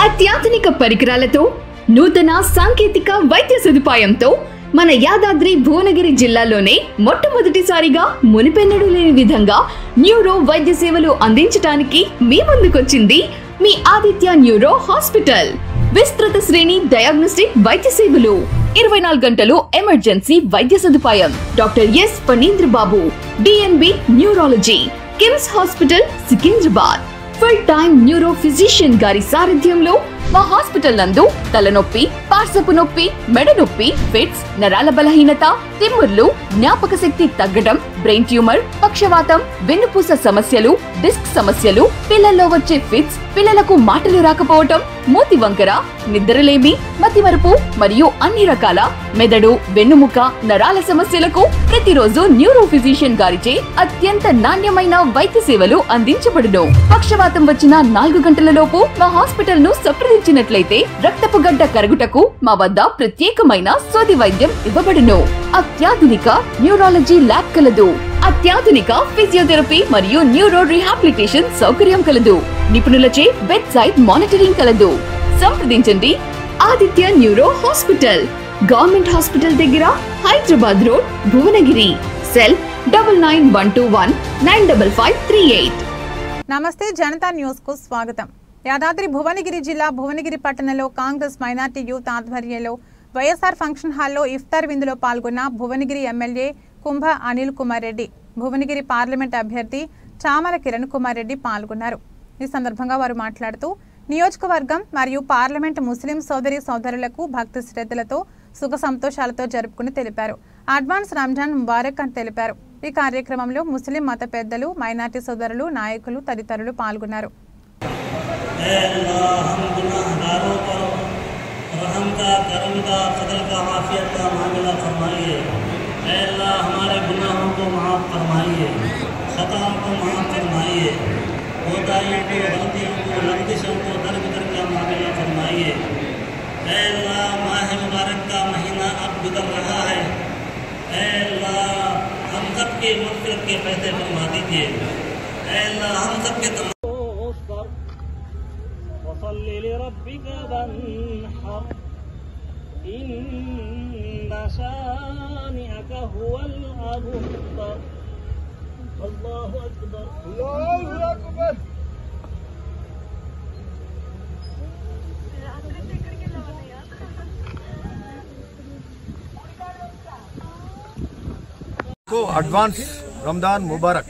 అత్యాధునిక పరికరాలతో నూతన సాంకేతిక వైద్య సదుపాయంతో మన యాదాద్రి భువనగిరి జిల్లాలోనే మొట్టమొదటిసారిగా మునిపెన్నడూ లేని విధంగా న్యూరో వైద్య సేవలు అందించడానికి మీ ముందుకొచ్చింది మీ ఆదిత్య న్యూరో హాస్పిటల్. విస్తృత శ్రేణి డయాగ్నోస్టిక్ వైద్య సేవలు, 24 గంటలు ఎమర్జెన్సీ వైద్య సదుపాయం. Doctor S Phanindra Babu, DNB neurology, KIMS hospital Secunderabad. Full time neuro physician గారి సారథ్యంలో మా హాస్పిటల్ నందు తలనొప్పి, పార్శ్వపు నొప్పి, మెడ నొప్పి, ఫిట్స్, నరాల బలహీనత, తిమ్ముర్లు, జ్ఞాపక శక్తి తగ్గడం, బ్రెయిన్ ట్యూమర్, పక్షవాతం, వెన్నుపూస సమస్యలు, డిస్క్ సమస్యలు, పిల్లల్లో వచ్చే ఫిట్స్, పిల్లలకు మాటలు రాకపోవటం, మూతి వంకర, నిద్రలేమి, మతిమరుపు మరియు అన్ని రకాల మెదడు, వెన్నుముక, నరాల సమస్యలకు ప్రతిరోజు న్యూరో ఫిజిషియన్ గారిచే అత్యంత నాణ్యమైన వైద్య సేవలు అందించబడును. పక్షవాతం వచ్చిన 4 గంటల లోపు మా హాస్పిటల్ ను సంప్రదించినట్లయితే రక్తపు గడ్డ కరుగుటకు మా వద్ద ప్రత్యేకమైన సోది వైద్యం ఇవ్వబడును. అత్యాధునిక న్యూరాలజీ ల్యాబ్ కలదు. అత్యాధునిక ఫిజియోథెరపీ మరియు న్యూరో రీహాబిలిటేషన్ సౌకర్యం కలదు. నిపుణులచే బెడ్ సైడ్ మానిటరింగ్ కలదు. సంప్రదించండి Aditya neuro hospital, government hospital దగ్గర, హైదరాబాద్ రోడ్, భువనగిరి. సెల్ 9912195538. నమస్తే, జనతా న్యూస్ కు స్వాగతం. యాదాద్రి భువనగిరి జిల్లా భువనగిరి పట్టణంలో కాంగ్రెస్ మైనార్టీ యూత్ ఆధ్వర్యంలో వైఎస్ఆర్ ఫంక్షన్ హాల్లో ఇఫ్తార్ విందులో పాల్గొన్న భువనగిరి ఎమ్మెల్యే కుంభ అనిల్ కుమార్ రెడ్డి, భువనగిరి పార్లమెంట్ అభ్యర్థి చామల కిరణ్ కుమార్ రెడ్డి పాల్గొన్నారు. ఈ సందర్భంగా వారు మాట్లాడుతూ నియోజకవర్గం మరియు పార్లమెంట్ ముస్లిం సోదరులకు భక్తి శ్రద్ధలతో సుఖ సంతోషాలతో జరుపుకుని తెలిపారు. అడ్వాన్స్ రంజాన్ ముబారక్ అని తెలిపారు. ఈ కార్యక్రమంలో ముస్లిం మత పెద్దలు, మైనార్టీ సోదరులు, నాయకులు తదితరులు పాల్గొన్నారు. कोताहियों को, गलतियों को, लफ्ज़ों को दर का मामला फरमाइए। ऐ अल्लाह, माह मुबारक का महीना अब गुजर रहा है। ऐ अल्लाह, हम सब के मग़फ़िरत के फैसले फरमा दीजिए। ऐ अल्लाह, हम सब के वसल्लि लिरब्बिका वन्हर इन्न शानिअका हुवल अबतर। अल्लाहु अकबर, अल्लाहु अकबर। को అడ్వాన్స్ రంజాన్ ముబారక్.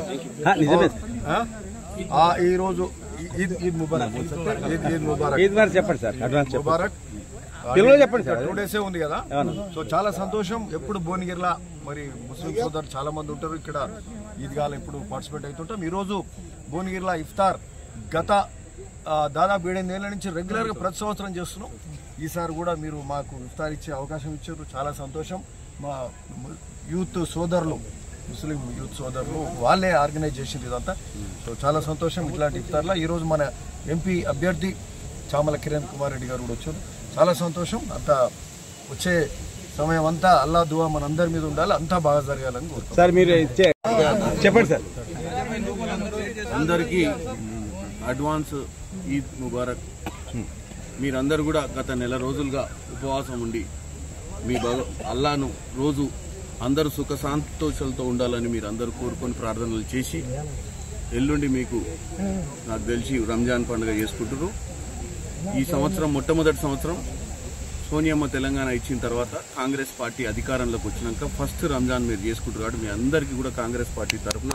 ఈ రోజు ఈద్ ముబారక్, ఈద్ ముబారక్, ఈద్ వారు చెప్పండి సార్. అడ్వాన్స్ ముబారక్ చెప్పండి సార్. 2 డేసే ఉంది కదా. సో చాలా సంతోషం. ఎప్పుడు భువనగిరిలో మరి ముస్లిం సోదరులు చాలా మంది ఉంటారు. ఇక్కడ ఈద్గాలు ఎప్పుడు పార్టిసిపేట్ అవుతుంటాం. ఈరోజు భువనగిరిలో ఇఫ్తార్ గత దాదాపు 7 ఏళ్ల నుంచి రెగ్యులర్గా ప్రతి సంవత్సరం చేస్తున్నాం. ఈసారి కూడా మీరు మాకు ఇఫ్తార్ ఇచ్చే అవకాశం ఇచ్చారు, చాలా సంతోషం. మా యూత్ సోదరులు, ముస్లిం యూత్ సోదరులు వాళ్ళే ఆర్గనైజ్ చేసింది ఇదంతా. సో చాలా సంతోషం. ఇట్లాంటి ఇఫ్తార్లో ఈరోజు మన ఎంపీ అభ్యర్థి చామల కిరణ్ కుమార్ రెడ్డి గారు కూడా వచ్చారు. చాలా సంతోషం. అంతా వచ్చే సమయం అంతా అల్లా దువా మనందరి మీద ఉండాలి, అంతా బాగా జరగాలని కోరుకుంటున్నాం. సార్ మీరు చెప్పండి సార్. అందరికీ అడ్వాన్స్ ఈద్ ముబారక్. మీరందరూ కూడా గత నెల రోజులుగా ఉపవాసం ఉండి మీ అల్లాను రోజు అందరూ సుఖ సంతోషాలతో ఉండాలని మీరు అందరూ కోరుకొని ప్రార్థనలు చేసి ఎల్లుండి మీకు నాకు తెలిసి రంజాన్ పండుగ చేసుకుంటారు. ఈ సంవత్సరం మొట్టమొదటి సంవత్సరం సోనియమ్మ తెలంగాణ ఇచ్చిన తర్వాత కాంగ్రెస్ పార్టీ అధికారంలోకి వచ్చినాక ఫస్ట్ రంజాన్ మీరు చేసుకుంటారు. కాబట్టి మీ అందరికీ కూడా కాంగ్రెస్ పార్టీ తరఫున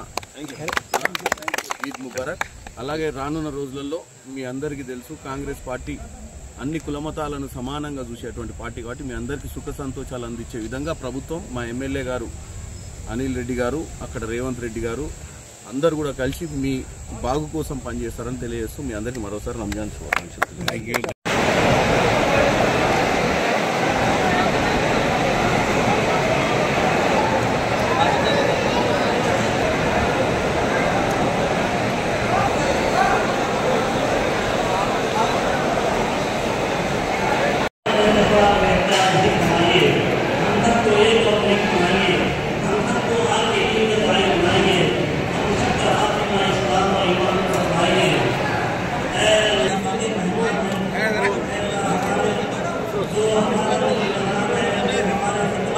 ఈద్ ముబారక్. అలాగే రానున్న రోజులలో మీ అందరికీ తెలుసు కాంగ్రెస్ పార్టీ అన్ని కులమతాలను సమానంగా చూసేటువంటి పార్టీ. కాబట్టి మీ అందరికీ సుఖ సంతోషాలు అందించే విధంగా ప్రభుత్వం, మా ఎమ్మెల్యే గారు అనిల్ రెడ్డి గారు, అక్కడ రేవంత్ రెడ్డి గారు అందరూ కూడా కలిసి మీ బాగు కోసం పనిచేస్తారని తెలియజేస్తూ మీ అందరికీ మరోసారి రంజాన్ శుభాకాంక్షలు.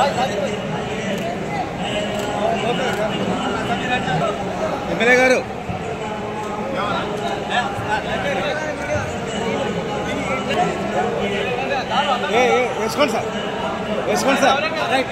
ఎమ్మెల్యే గారు వేసుకోండి సార్, వేసుకోండి సార్.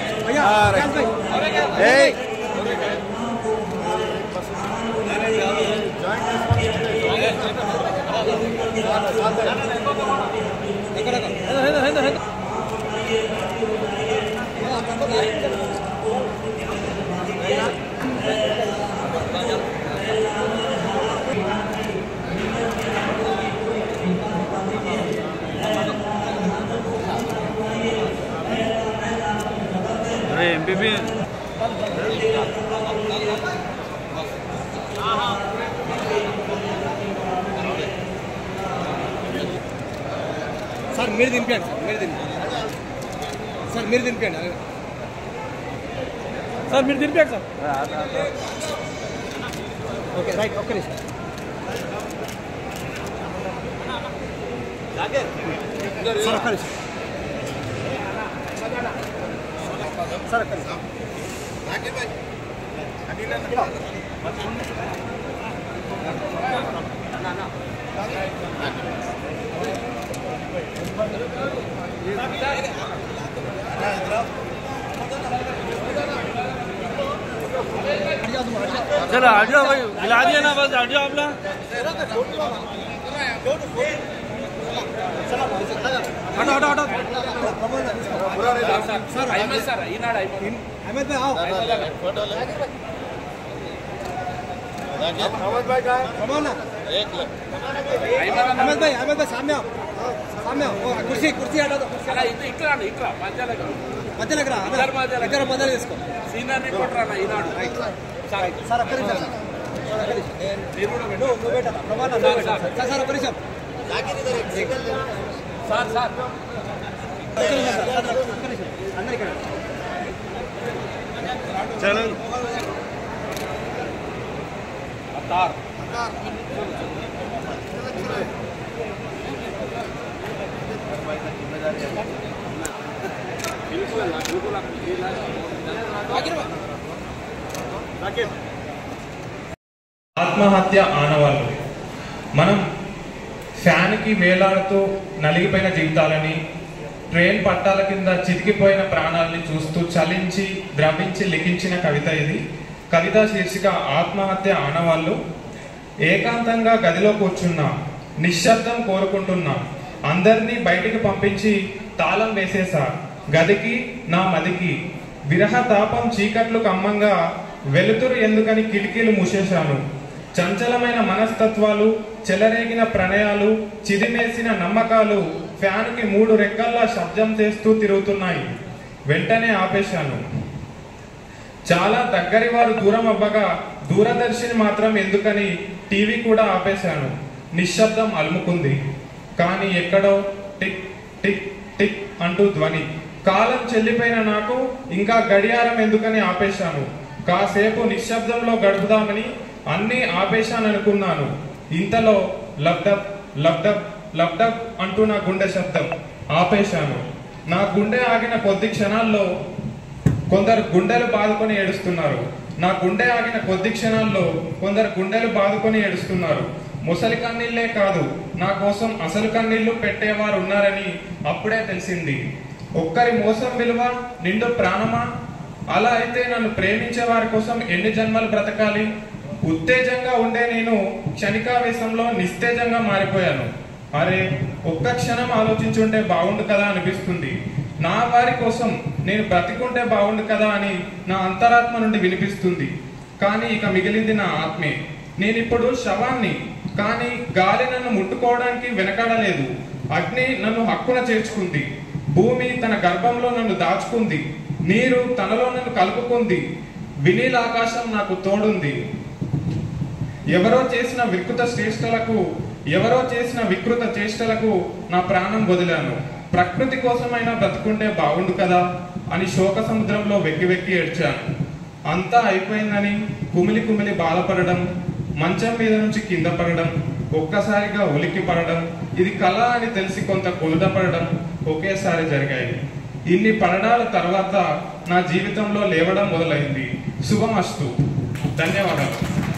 एमपीपी సార్ మీరు దింపండి, సార్ మీరు దింపండి, సార్ మీరు దింపండి సార్. ఓకే రైట్, ఒక్క నిమిషం. సార్ ఒక్క నిమిషం, సార్ ఒక్క నిమిషం. चलो हट जाओ भाई, मिला दिया ना, बस हट जाओ अपना. हटो हटो हटो सर. अहमद सर अहमद भाई आओ. अहमद भाई का ना अहमद भाई सामने आओ, सामने आओ. कुर्सी कुर्सी हटा दो. इकरा मध्य लग దగ్గర మొదలు తీసుకో. సీనియర్ కొట్టరా ఈనాడు. సార్ ఒక్క నిమిషం, నువ్వు బేటా ప్రమాణ సార్ ఒక్క నిమిషం. సార్ సార్ అందరు ఇక్కడ चलो तार ఆత్మహత్య ఆనవాళ్ళు. మనం ఫ్యాన్కి వేలాడుతూ నలిగిపోయిన జీవితాలని, ట్రైన్ పట్టాల కింద చితికిపోయిన ప్రాణాలని చూస్తూ చలించి ద్రవించి లిఖించిన కవిత ఇది. కవిత శీర్షిక ఆత్మహత్య ఆనవాళ్ళు. ఏకాంతంగా గదిలో కూర్చున్నా, నిశ్శబ్దం కోరుకుంటున్నా, అందరినీ బయటికి పంపించి తాళం వేసేసా గదికి నా మదికి. విరహ తాపం చీకట్లు కమ్మంగా, వెలుతురు ఎందుకని కిటికీలు మూసేశాను. చంచలమైన మనస్తత్వాలు, చెలరేగిన ప్రణయాలు, చిదిమేసిన నమ్మకాలు ఫ్యాన్కి 3 రెక్కల్లా శబ్దం చేస్తూ తిరుగుతున్నాయి. వెంటనే ఆపేశాను. చాలా దగ్గరి వారు దూరం అవ్వగా దూరదర్శిని మాత్రం ఎందుకని టీవీ కూడా ఆపేశాను. నిశ్శబ్దం అలుముకుంది. కానీ ఎక్కడో టిక్ టిక్ టిక్ అంటూ ధ్వని. కాలం చెల్లిపోయిన నాకు ఇంకా గడియారం ఎందుకని ఆపేశాను. కాసేపు నిశ్శబ్దంలో గడుపుదామని అన్నీ ఆపేశాననుకున్నాను. ఇంతలో లబ్డబ్ లబ్డబ్ లబ్డబ్ అంటూ నా గుండె శబ్దం. ఆపేశాను. నా గుండె ఆగిన కొద్ది క్షణాల్లో కొందరు గుండెలు బాదుకొని ఏడుస్తున్నారు. నా గుండె ఆగిన కొద్ది క్షణాల్లో కొందరు గుండెలు బాదుకొని ఏడుస్తున్నారు. ముసలి కన్నీళ్లే కాదు, నా కోసం అసలు కన్నీళ్లు పెట్టేవారు ఉన్నారని అప్పుడే తెలిసింది. ఒక్కరి మోసం విలువ నిండు ప్రాణమా? అలా అయితే నన్ను ప్రేమించే వారి కోసం ఎన్ని జన్మలు బ్రతకాలి? ఉత్తేజంగా ఉండే నేను క్షణికావేశంలో నిస్తేజంగా మారిపోయాను. అరే, ఒక్క క్షణం ఆలోచించుంటే బాగుండు కదా అనిపిస్తుంది. నా వారి కోసం నేను బ్రతికుంటే బాగుండు కదా అని నా అంతరాత్మ నుండి వినిపిస్తుంది. కానీ ఇక మిగిలింది నా ఆత్మే. నేనిప్పుడు శవాన్ని. కానీ గాలి నన్ను ముట్టుకోవడానికి వెనకాడలేదు. అగ్ని నన్ను హక్కున చేర్చుకుంది. భూమి తన గర్భంలో నన్ను దాచుకుంది. నీరు తనలో నన్ను కలుపుకుంది. వినీల ఆకాశం నాకు తోడుంది. ఎవరో చేసిన వికృత చేష్టలకు నా ప్రాణం వదిలాను. ప్రకృతి కోసమైనా బ్రతుకుంటే బాగుండు కదా అని శోక సముద్రంలో వెక్కి వెక్కి ఏడ్చాను. అంతా అయిపోయిందని కుమిలి కుమిలి బాధపడడం, మంచం మీద నుంచి కింద పడడం, ఒక్కసారిగా ఉలిక్కి పడడం, ఇది కళ అని తెలిసి కొంత కుదుటపడడం ఒకేసారి జరిగాయి. ఇన్ని పడడాల తర్వాత నా జీవితంలో లేవడం మొదలైంది. శుభమస్తు. ధన్యవాదాలు.